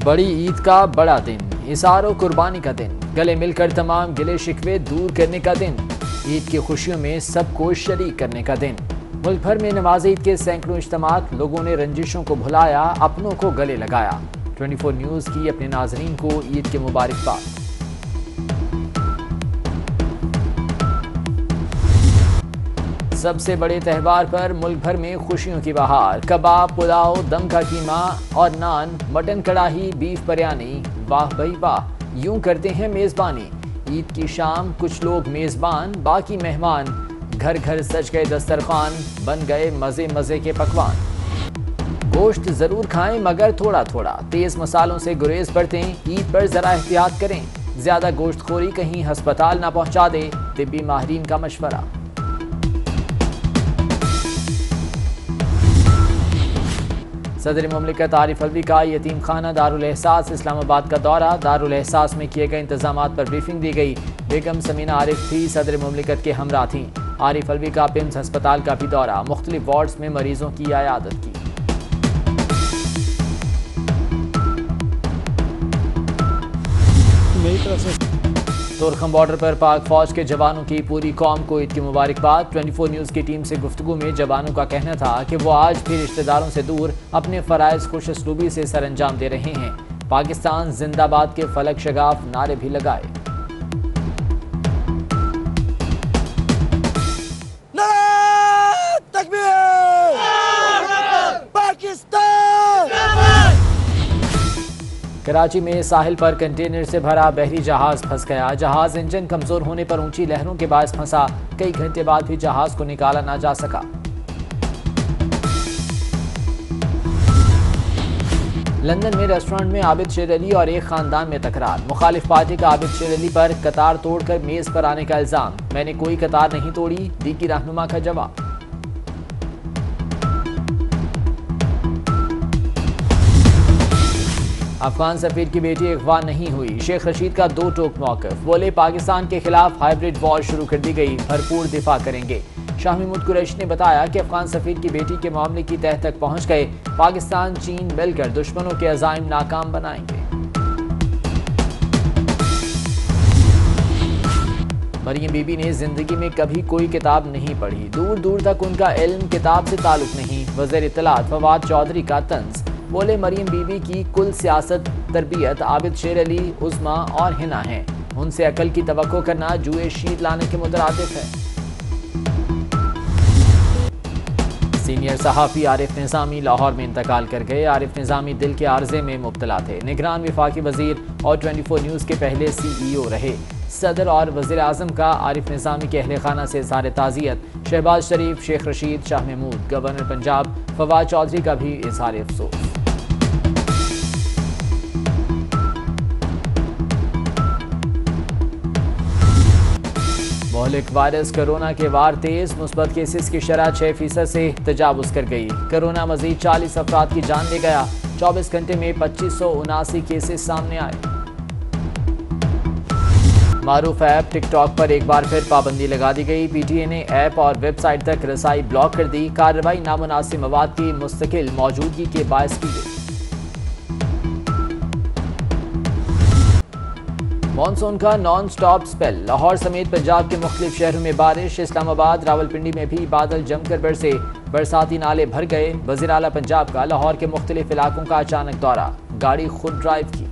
بڑی عید کا بڑا دن، اظہار و قربانی کا دن، گلے مل کر تمام گلے شکوے دور کرنے کا دن، عید کی خوشیوں میں سب کو شریک کرنے کا دن۔ ملک بھر میں نماز عید کے سینکڑوں اجتماعات، لوگوں نے رنجشوں کو بھلایا، اپنوں کو گلے لگایا۔ 24 نیوز کی اپنے ناظرین کو عید کے مبارکباد۔ سب سے بڑے تہوار پر ملک بھر میں خوشیوں کی بہار، کباب، پلاؤ، دم کا قیمہ اور نان، مٹن کڑاہی، بیف بریانی، واہ بھائی واہ، یوں کرتے ہیں میزبانی۔ عید کی شام، کچھ لوگ میزبان، باقی مہمان، گھر گھر سج گئے دسترخوان، بن گئے مزے مزے کے پکوان۔ گوشت ضرور کھائیں مگر تھوڑا تھوڑا، تیز مسالوں سے گریز برتیں، عید پر ذرا احتیاط کریں، زیادہ گوشت خوری کہیں ہسپتال نہ پہنچا دے، طبی ماہرین کا مشورہ۔ صدر مملکت عارف علوی کا یتیم خانہ دارالاحساس اسلام آباد کا دورہ، دارالاحساس میں کیے گئے انتظامات پر بریفنگ دی گئی۔ بیگم سمینہ عارف بھی صدر مملکت کے ہمراہ تھیں۔ عارف علوی کا پمز ہسپتال کا بھی دورہ، مختلف وارڈز میں مریضوں کی عیادت کی۔ تورخم بارڈر پر پاک فوج کے جوانوں کی پوری قوم کو عید کی مبارکباد۔ 24 نیوز کی ٹیم سے گفتگو میں جوانوں کا کہنا تھا کہ وہ آج بھی رشتہ داروں سے دور اپنے فرائض خوش اسلوبی سے سر انجام دے رہے ہیں۔ پاکستان زندہ باد کے فلک شگاف نعرے بھی لگائے۔ نعرہ تکبیر! پاکستان! کراچی میں ساحل پر کنٹینر سے بھرا بحری جہاز پھنس گیا۔ جہاز انجن کمزور ہونے پر اونچی لہروں کے باعث پھنسا، کئی گھنٹے بعد بھی جہاز کو نکالا نہ جا سکا۔ لندن میں ریسٹورنٹ میں عابد شیر علی اور ایک خاندان میں تکرار، مخالف پارٹی کا عابد شیر علی پر قطار توڑ کر میز پر آنے کا الزام، میں نے کوئی قطار نہیں توڑی، دیگی رہنما کا جواب۔ افغان سفیر کی بیٹی اغوا نہیں ہوئی، شیخ رشید کا دو ٹوک موقف، بولے پاکستان کے خلاف ہائیبرڈ وار شروع کر دی گئی، بھرپور دفاع کریں گے۔ شاہ محمود قریشی نے بتایا کہ افغان سفیر کی بیٹی کے معاملے کی تہہ تک پہنچ گئے، پاکستان چین مل کر دشمنوں کے عزائم ناکام بنائیں گے۔ مریم بی بی نے زندگی میں کبھی کوئی کتاب نہیں پڑھی، دور دور تک ان کا علم کتاب سے تعلق نہیں، وزیر اطلاعات فواد چودھری کا طنز، بولے مریم بی بی کی کل سیاست تربیت عابد شیر علی، عظما اور ہنا ہیں، ان سے عقل کی توقع کرنا جوئے شیر لانے کے مترادف ہے۔ سینئر صحافی عارف نظامی لاہور میں انتقال کر گئے۔ عارف نظامی دل کے عارضے میں مبتلا تھے، نگران وفاقی وزیر اور 24 نیوز کے پہلے CEO رہے۔ صدر اور وزیر اعظم کا عارف نظامی کے اہل خانہ سے اظہار تعزیت، شہباز شریف، شیخ رشید، شاہ محمود، گورنر پنجاب فواد چودھری کا بھی اظہار افسوس۔ مہلک وائرس کرونا کے وار تیز، مثبت کیسز کی شرح 6% سے تجاوز کر گئی۔ کرونا مزید 40 افراد کی جان لے گیا، 24 گھنٹے میں 2579 کیسز سامنے آئے۔ معروف ایپ ٹک ٹاک پر ایک بار پھر پابندی لگا دی گئی، PTI نے ایپ اور ویب سائٹ تک رسائی بلاک کر دی، کارروائی نامناسب مواد کی مستقل موجودگی کے باعث کی گئی۔ مانسون کا نان سٹاپ سپیل، لاہور سمیت پنجاب کے مختلف شہروں میں بارش، اسلام آباد، راولپنڈی میں بھی بادل جم کر برسے، برساتی نالے بھر گئے۔ وزیر اعلیٰ پنجاب کا لاہور کے مختلف علاقوں کا اچانک دورہ، گاڑی خود ڈرائیو کی۔